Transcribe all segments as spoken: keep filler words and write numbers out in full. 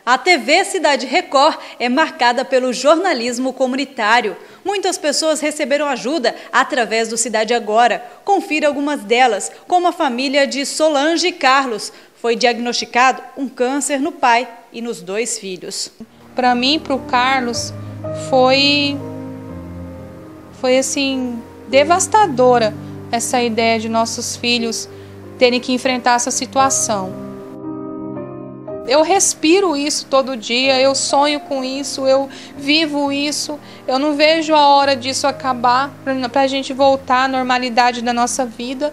A T V Cidade Record é marcada pelo jornalismo comunitário. Muitas pessoas receberam ajuda através do Cidade Agora. Confira algumas delas, como a família de Solange Carlos. Foi diagnosticado um câncer no pai e nos dois filhos. Para mim e para o Carlos foi, foi assim, devastadora essa ideia de nossos filhos terem que enfrentar essa situação. Eu respiro isso todo dia, eu sonho com isso, eu vivo isso. Eu não vejo a hora disso acabar para a gente voltar à normalidade da nossa vida.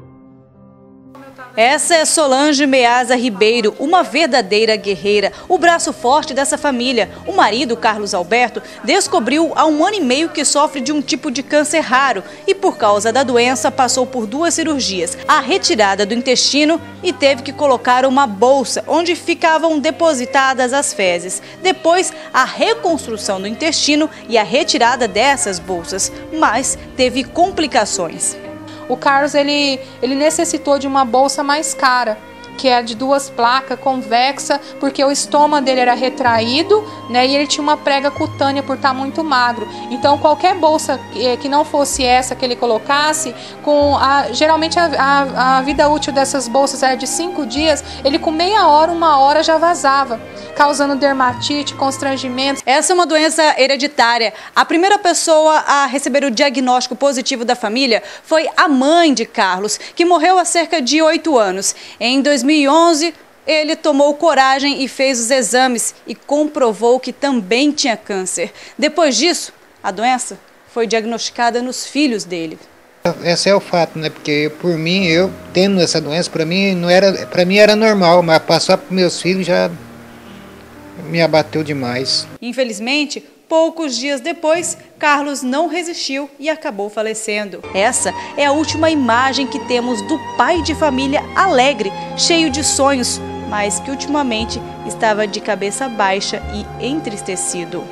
Essa é Solange Meaza Ribeiro, uma verdadeira guerreira, o braço forte dessa família. O marido, Carlos Alberto, descobriu há um ano e meio que sofre de um tipo de câncer raro e, por causa da doença, passou por duas cirurgias, a retirada do intestino e teve que colocar uma bolsa onde ficavam depositadas as fezes. Depois, a reconstrução do intestino e a retirada dessas bolsas, mas teve complicações. O Carlos ele, ele necessitou de uma bolsa mais cara, que é de duas placas, convexa, porque o estômago dele era retraído, né, e ele tinha uma prega cutânea por estar muito magro. Então, qualquer bolsa que não fosse essa que ele colocasse, com a, geralmente a, a, a vida útil dessas bolsas era de cinco dias, ele com meia hora, uma hora já vazava, causando dermatite, constrangimentos. Essa é uma doença hereditária. A primeira pessoa a receber o diagnóstico positivo da família foi a mãe de Carlos, que morreu há cerca de oito anos. Em dois mil e onze, ele tomou coragem e fez os exames e comprovou que também tinha câncer. Depois disso, a doença foi diagnosticada nos filhos dele. Esse é o fato, né? Porque por mim, eu tendo essa doença, para mim não era, para mim era normal, mas passar para meus filhos já me abateu demais. Infelizmente, poucos dias depois, Carlos não resistiu e acabou falecendo. Essa é a última imagem que temos do pai de família alegre, cheio de sonhos, mas que ultimamente estava de cabeça baixa e entristecido.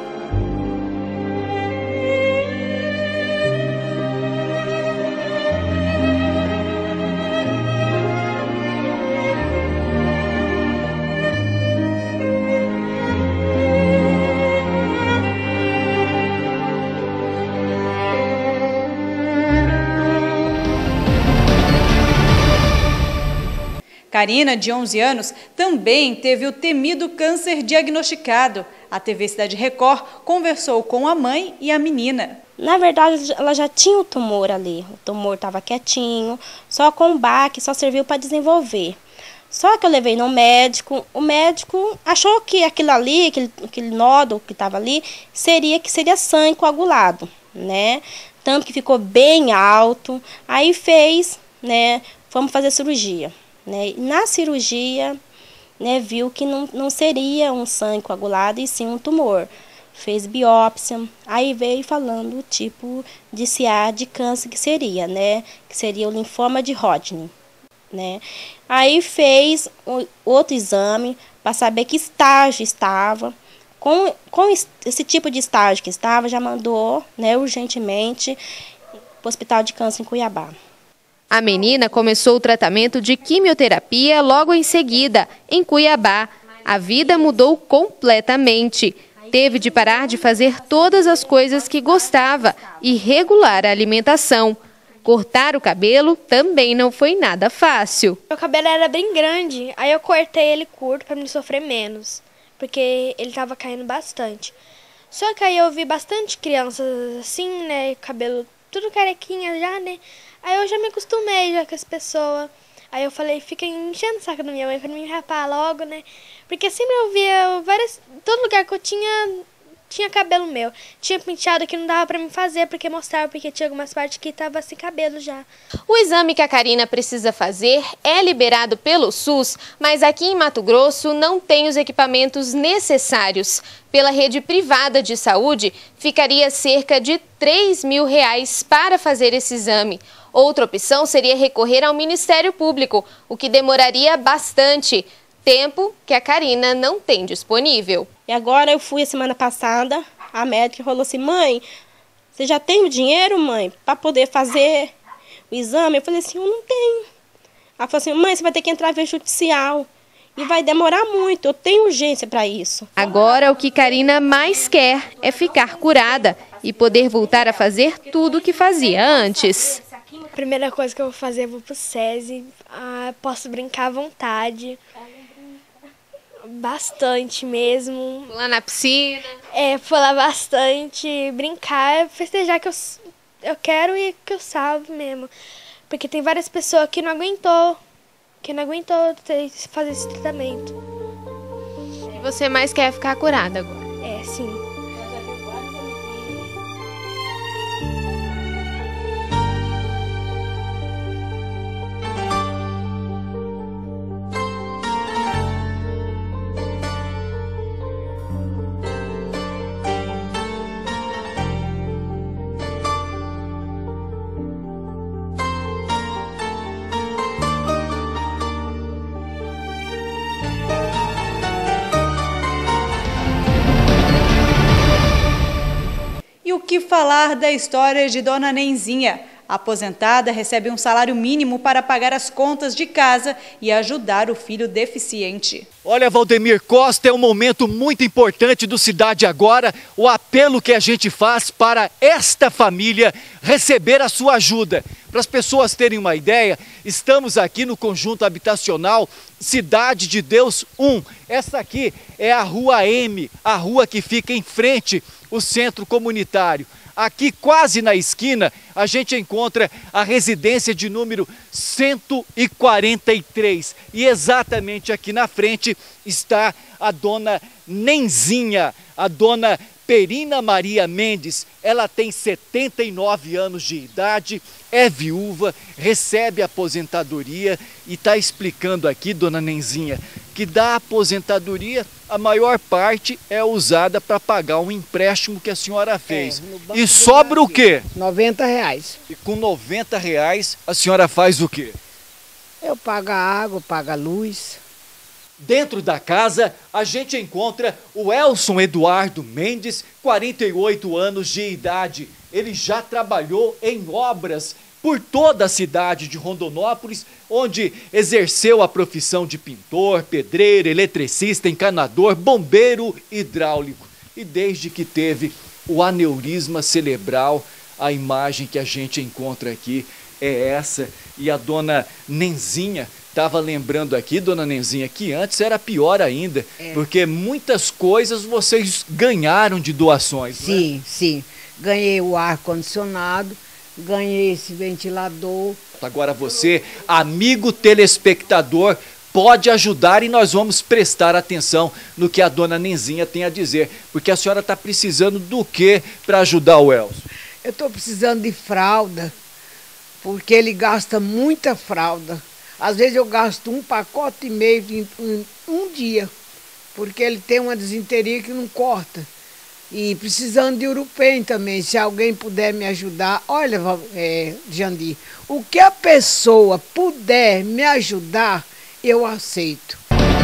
Karina, de onze anos, também teve o temido câncer diagnosticado. A T V Cidade Record conversou com a mãe e a menina. Na verdade, ela já tinha o tumor ali. O tumor estava quietinho, só com o baque, só serviu para desenvolver. Só que eu levei no médico, o médico achou que aquilo ali, aquele, aquele nódulo que estava ali, seria que seria sangue coagulado, né? Tanto que ficou bem alto. Aí fez, né? Vamos fazer cirurgia. Né? Na cirurgia, né, viu que não, não seria um sangue coagulado e sim um tumor. Fez biópsia, aí veio falando o tipo de C A de câncer que seria, né? Que seria o linfoma de Hodgkin, né? Aí fez o, outro exame para saber que estágio estava. Com, com esse tipo de estágio que estava, já mandou, né, urgentemente para o Hospital de Câncer em Cuiabá. A menina começou o tratamento de quimioterapia logo em seguida, em Cuiabá. A vida mudou completamente. Teve de parar de fazer todas as coisas que gostava e regular a alimentação. Cortar o cabelo também não foi nada fácil. Meu cabelo era bem grande, aí eu cortei ele curto para me sofrer menos, porque ele estava caindo bastante. Só que aí eu vi bastante crianças assim, né, cabelo tudo carequinha já, né? Aí eu já me acostumei já com as pessoas. Aí eu falei, fica enchendo o saco da minha mãe pra me rapar logo, né? Porque sempre eu via várias... Todo lugar que eu tinha, tinha cabelo meu. Tinha penteado que não dava pra mim fazer, porque mostrava, porque tinha algumas partes que tava sem cabelo já. O exame que a Karina precisa fazer é liberado pelo SUS, mas aqui em Mato Grosso não tem os equipamentos necessários. Pela rede privada de saúde, ficaria cerca de três mil reais para fazer esse exame. Outra opção seria recorrer ao Ministério Público, o que demoraria bastante, tempo que a Karina não tem disponível. E agora eu fui a semana passada, a médica falou assim, mãe, você já tem o dinheiro, mãe, para poder fazer o exame? Eu falei assim, eu não tenho. Ela falou assim, mãe, você vai ter que entrar via judicial. e vai demorar muito, eu tenho urgência para isso. Agora o que Karina mais quer é ficar curada e poder voltar a fazer tudo o que fazia antes. A primeira coisa que eu vou fazer, eu vou pro SESI, ah, posso brincar à vontade, bastante mesmo. Lá na piscina? É, pular bastante, brincar, festejar que eu, eu quero e que eu salvo mesmo. Porque tem várias pessoas que não aguentou, que não aguentou fazer esse tratamento. E você mais quer ficar curada agora? É, sim. E o que falar da história de Dona Nenzinha? A aposentada recebe um salário mínimo para pagar as contas de casa e ajudar o filho deficiente. Olha, Valdemir Costa, é um momento muito importante do Cidade Agora, o apelo que a gente faz para esta família receber a sua ajuda. Para as pessoas terem uma ideia, estamos aqui no conjunto habitacional Cidade de Deus um. Essa aqui é a Rua M, a rua que fica em frente ao centro comunitário. Aqui, quase na esquina, a gente encontra a residência de número cento e quarenta e três. E exatamente aqui na frente está a Dona Nenzinha, a Dona Perina Maria Mendes. Ela tem setenta e nove anos de idade, é viúva, recebe aposentadoria e está explicando aqui, Dona Nenzinha, que da aposentadoria a maior parte é usada para pagar um empréstimo que a senhora fez. É, e sobra o quê? noventa reais. E com noventa reais a senhora faz o quê? Eu pago a água, pago a luz. Dentro da casa, a gente encontra o Elson Eduardo Mendes, quarenta e oito anos de idade. Ele já trabalhou em obras por toda a cidade de Rondonópolis, onde exerceu a profissão de pintor, pedreiro, eletricista, encanador, bombeiro hidráulico. E desde que teve o aneurisma cerebral, a imagem que a gente encontra aqui é essa. E a Dona Nenzinha estava lembrando aqui, Dona Nenzinha, que antes era pior ainda, é. porque muitas coisas vocês ganharam de doações. Sim, né? sim. Ganhei o ar-condicionado, ganhei esse ventilador. Agora você, amigo telespectador, pode ajudar e nós vamos prestar atenção no que a Dona Nenzinha tem a dizer. Porque a senhora está precisando do quê para ajudar o Elson? Eu estou precisando de fralda, porque ele gasta muita fralda. Às vezes eu gasto um pacote e meio em um, um dia, porque ele tem uma desinteria que não corta. E precisando de Urupem também, se alguém puder me ajudar. Olha, é, Jandir, o que a pessoa puder me ajudar, eu aceito.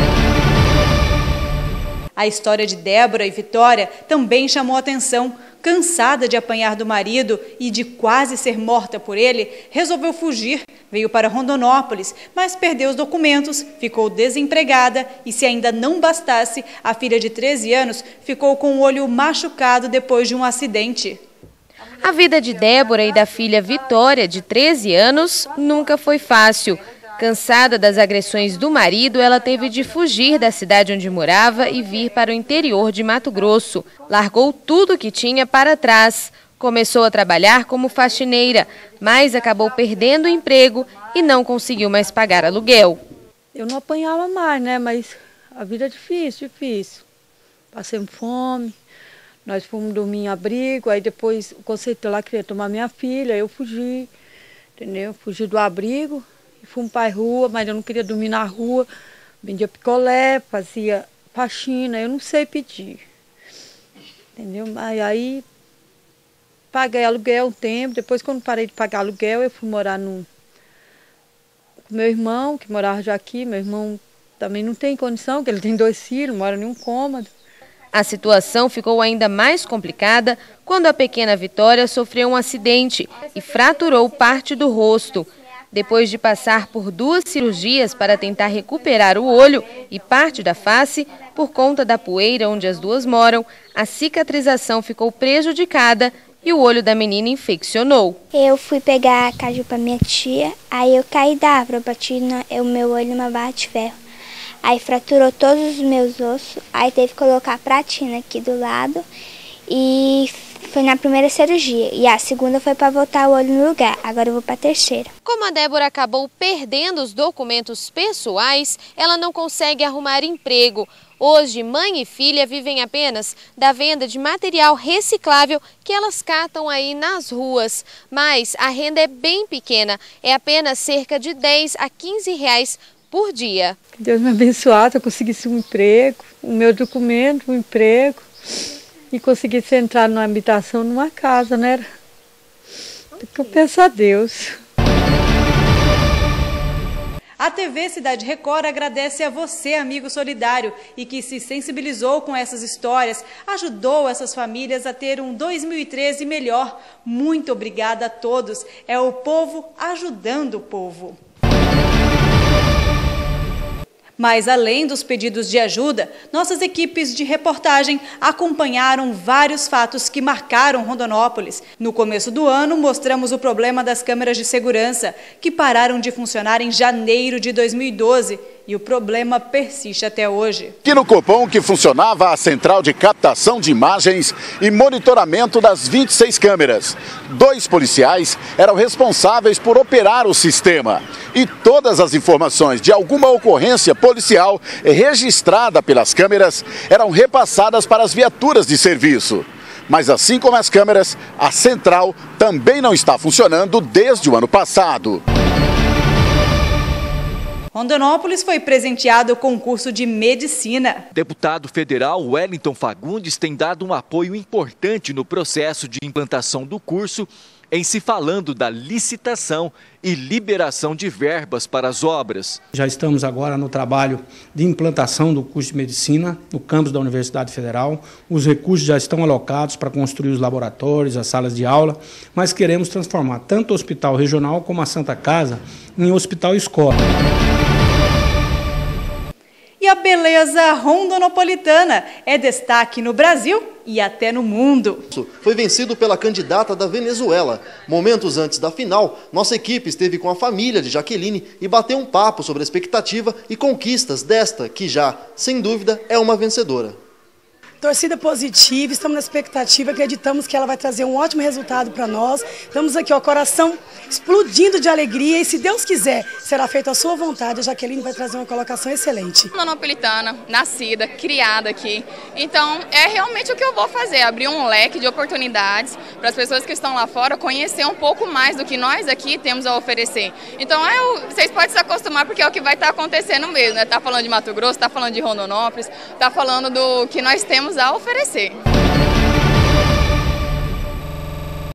A história de Débora e Vitória também chamou atenção. Cansada de apanhar do marido e de quase ser morta por ele, resolveu fugir. Veio para Rondonópolis, mas perdeu os documentos, ficou desempregada e, se ainda não bastasse, a filha de treze anos ficou com o olho machucado depois de um acidente. A vida de Débora e da filha Vitória, de treze anos, nunca foi fácil. Cansada das agressões do marido, ela teve de fugir da cidade onde morava e vir para o interior de Mato Grosso. Largou tudo que tinha para trás. Começou a trabalhar como faxineira, mas acabou perdendo o emprego e não conseguiu mais pagar aluguel. Eu não apanhava mais, né? Mas a vida é difícil, difícil. Passei fome, nós fomos dormir em abrigo, aí depois o conceito lá queria tomar minha filha, eu fugi, entendeu? Fugi do abrigo. Fomos para a rua, mas eu não queria dormir na rua. Vendia picolé, fazia faxina, eu não sei pedir. Entendeu? Mas aí paguei aluguel um tempo. Depois, quando parei de pagar aluguel, eu fui morar no... com meu irmão, que morava já aqui. Meu irmão também não tem condição, porque ele tem dois filhos, mora em um cômodo. A situação ficou ainda mais complicada quando a pequena Vitória sofreu um acidente e fraturou parte do rosto. Depois de passar por duas cirurgias para tentar recuperar o olho e parte da face, por conta da poeira onde as duas moram, a cicatrização ficou prejudicada e o olho da menina infeccionou. Eu fui pegar caju para minha tia, aí eu caí da árvore, bati na, o meu olho numa barra de ferro. Aí fraturou todos os meus ossos, aí teve que colocar a pratina aqui do lado e foi na primeira cirurgia. E a segunda foi para voltar o olho no lugar, agora eu vou para a terceira. Como a Débora acabou perdendo os documentos pessoais, ela não consegue arrumar emprego. Hoje, mãe e filha vivem apenas da venda de material reciclável que elas catam aí nas ruas. Mas a renda é bem pequena, é apenas cerca de dez a quinze reais por dia. Que Deus me abençoasse, eu conseguisse um emprego, o meu documento, um emprego e conseguisse entrar numa habitação, numa casa, né? Eu peço a Deus. A T V Cidade Record agradece a você, amigo solidário, e que se sensibilizou com essas histórias, ajudou essas famílias a ter um dois mil e treze melhor. Muito obrigada a todos. É o povo ajudando o povo. Mas, além dos pedidos de ajuda, nossas equipes de reportagem acompanharam vários fatos que marcaram Rondonópolis. No começo do ano, mostramos o problema das câmeras de segurança, que pararam de funcionar em janeiro de dois mil e doze. E o problema persiste até hoje. Aqui no Copom que funcionava a central de captação de imagens e monitoramento das vinte e seis câmeras. Dois policiais eram responsáveis por operar o sistema. E todas as informações de alguma ocorrência policial registrada pelas câmeras eram repassadas para as viaturas de serviço. Mas assim como as câmeras, a central também não está funcionando desde o ano passado. Rondonópolis foi presenteado com o curso de medicina. Deputado federal Wellington Fagundes tem dado um apoio importante no processo de implantação do curso, em se falando da licitação e liberação de verbas para as obras. Já estamos agora no trabalho de implantação do curso de medicina no campus da Universidade Federal. Os recursos já estão alocados para construir os laboratórios, as salas de aula, mas queremos transformar tanto o Hospital Regional como a Santa Casa em hospital escola. E a beleza rondonopolitana é destaque no Brasil e até no mundo. Foi vencido pela candidata da Venezuela. Momentos antes da final, nossa equipe esteve com a família de Jaqueline e bateu um papo sobre a expectativa e conquistas desta, que já, sem dúvida, é uma vencedora. Torcida positiva, estamos na expectativa, acreditamos que ela vai trazer um ótimo resultado para nós. Estamos aqui, ó, coração explodindo de alegria e, se Deus quiser, será feita a sua vontade. A Jaqueline vai trazer uma colocação excelente. Rondonópolitana, nascida, criada aqui. Então, é realmente o que eu vou fazer, abrir um leque de oportunidades para as pessoas que estão lá fora conhecer um pouco mais do que nós aqui temos a oferecer. Então, é, vocês podem se acostumar, porque é o que vai estar acontecendo mesmo, né? Tá falando de Mato Grosso, tá falando de Rondonópolis, tá falando do que nós temos a oferecer.